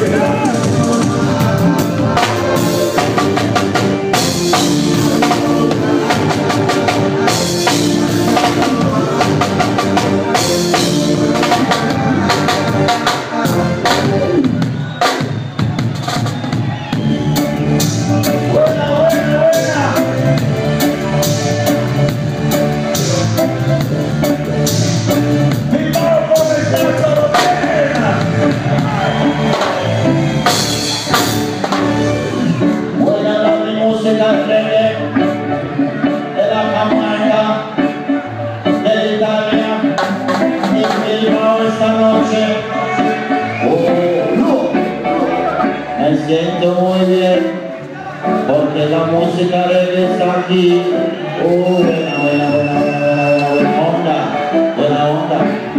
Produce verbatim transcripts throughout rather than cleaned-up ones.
Me siento muy bien porque la música reggae está aquí. Uh, buena, buena, buena, buena, buena onda, buena onda.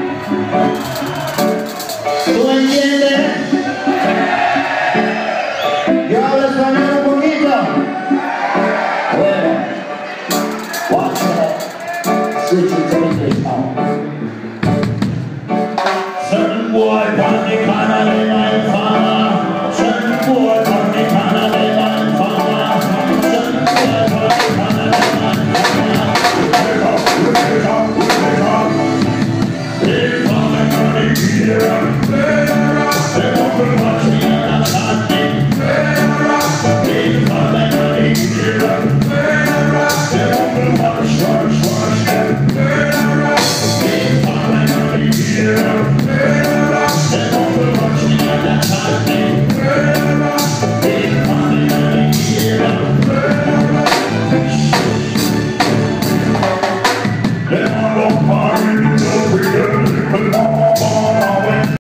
¿Tú me entiendes? Yo hablo español un poquito. Bueno, watch that. Switching to English now. Certain boy, one the kind of